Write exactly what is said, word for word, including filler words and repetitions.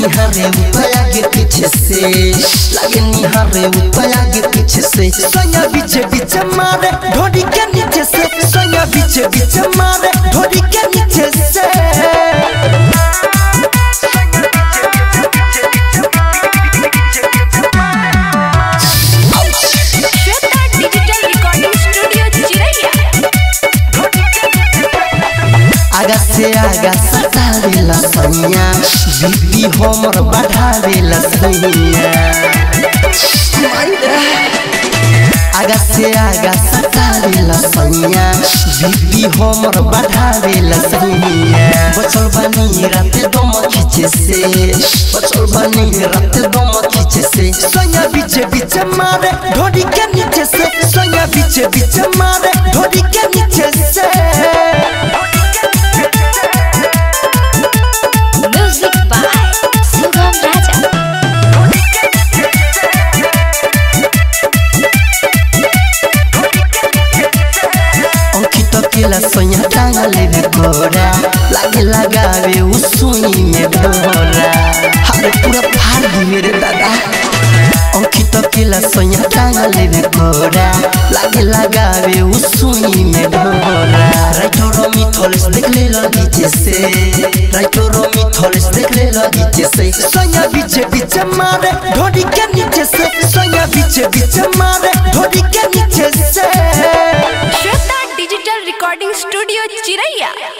निहारे ऊपर आगे पीछे से लागे निहारे ऊपर आगे पीछे से सोया बीचे बीचे मारे ढोडी के नीचे से सोया बीचे बीचे मारे ढोडी के नीचे से आगा से आगा सतावेला सैया बीपी हमर बढ़ावेला सैया आगा से आगा सतावेला सैया बीपी हमर बढ़ावेला सैया बचल बानी रात दम खींचे से बचल बानी रात दम खींचे से सैया बीचे बीचे मारे ढोडी के नीचे से सैया बीचे बीचे मारे ढोडी के नीचे से अकेला सोया टांगा लेवे कोरा लागे लगावे उसुई में भोरा हरे पूरा फाड़ दी मेरे दादा अंकित अकेला सोया टांगा लेवे कोरा लागे लगावे उसुई में भोरा राइटरो मिथलेश देख ले लगीचे से राइटरो मिथलेश देख ले लगीचे से सोया बीचे बीचे मारे ढोडी के नीचे से सोया बीचे बीचे मारे ढोडी के नीचे से डिजिटल रिकॉर्डिंग स्टूडियो चिरैया।